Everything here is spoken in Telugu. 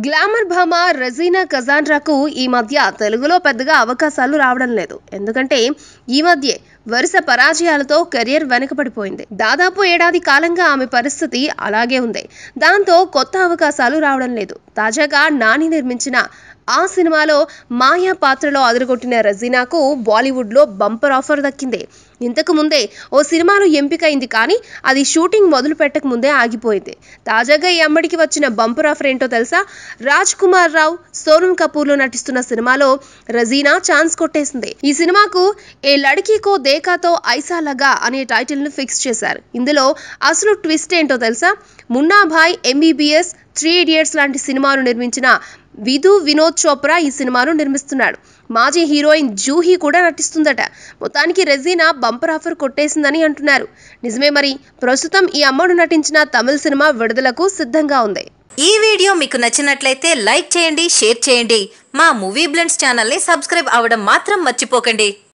గ్లామర్ భామ రజీనా కజాండ్రాకు ఈ మధ్య తెలుగులో పెద్దగా అవకాశాలు రావడం లేదు. ఎందుకంటే ఈ మధ్య వరుస పరాజయాలతో కెరియర్ వెనకబడిపోయింది. దాదాపు ఏడాది కాలంగా ఆమె పరిస్థితి అలాగే ఉంది. దాంతో కొత్త అవకాశాలు రావడం లేదు. తాజాగా నాని నిర్మించిన ఆ సినిమాలో మాయా పాత్రలో అదరగొట్టిన రజీనాకు బాలీవుడ్లో బంపర్ ఆఫర్ దక్కింది. ఇంతకు ముందే ఓ సినిమాలో ఎంపికైంది, కానీ అది షూటింగ్ మొదలు పెట్టక ముందే ఆగిపోయింది. తాజాగా ఈ అమ్మడికి వచ్చిన బంపర్ ఆఫర్ ఏంటో తెలుసా? రాజ్ కుమార్ రావు, సోనమ్ కపూర్లో నటిస్తున్న సినిమాలో రజీనా ఛాన్స్ కొట్టేసింది. ఈ సినిమాకు ఏ లడ్కీకో దేకాతో ఐసా లగా అనే టైటిల్ ను ఫిక్స్ చేశారు. ఇందులో అసలు ట్విస్ట్ ఏంటో తెలుసా? మున్నా భాయ్, ఎంబీబీఎస్, 3 Idiots లాంటి సినిమాను నిర్మించిన విధు వినోద్ చోప్రా ఈ సినిమాను నిర్మిస్తున్నాడు. మాజీ హీరోయిన్ జూహీ కూడా నటిస్తుందట. మొత్తానికి రెజీనా బంపర్ ఆఫర్ కొట్టేసిందని అంటున్నారు. నిజమే మరి. ప్రస్తుతం ఈ అమ్మడు నటించిన తమిళ సినిమా విడుదలకు సిద్ధంగా ఉంది. ఈ వీడియో మీకు నచ్చినట్లయితే లైక్ చేయండి, షేర్ చేయండి. మా మూవీ బ్లెండ్స్ ఛానల్ని సబ్స్క్రైబ్ అవ్వడం మాత్రం మర్చిపోకండి.